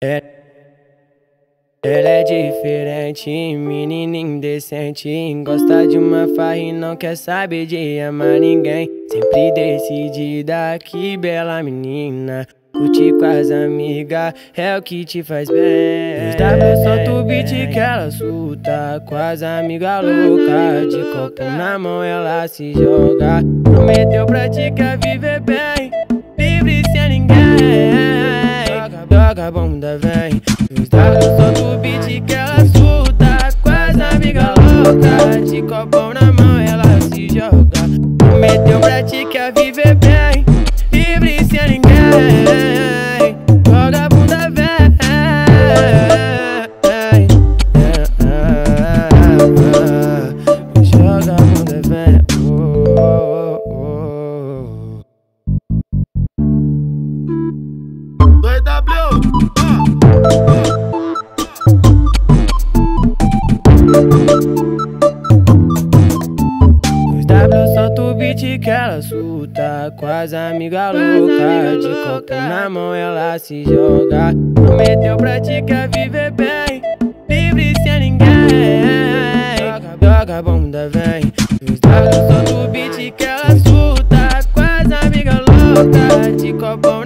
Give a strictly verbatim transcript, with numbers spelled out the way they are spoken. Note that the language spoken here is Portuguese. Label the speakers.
Speaker 1: É, ela é diferente, menina indecente. Gosta de uma farra e não quer saber de amar ninguém. Sempre decidida, que bela menina. Curtir com as amigas é o que te faz bem. Os W solta o beat que ela surta. Com as amigas loucas, de copo na mão ela se joga. Prometeu pra ti que ia viver bem, livre sem ninguém. Joga a bunda, vem. Os W solta o beat que ela surta. Com as amigas loucas, de copo na mão ela se joga. Prometeu pra ti que ia viver bem, livre sem ninguém. Joga a bunda, vem. Joga a bunda, vem.
Speaker 2: dois W.
Speaker 1: Os W solta o beat que ela surta. Com as amigas loucas, de copo na mão ela se joga. Prometeu pra ti que ia viver bem, livre sem ninguém. Joga a bunda, vem. Os W solta o beat que ela surta. Com as amigas loucas, de copo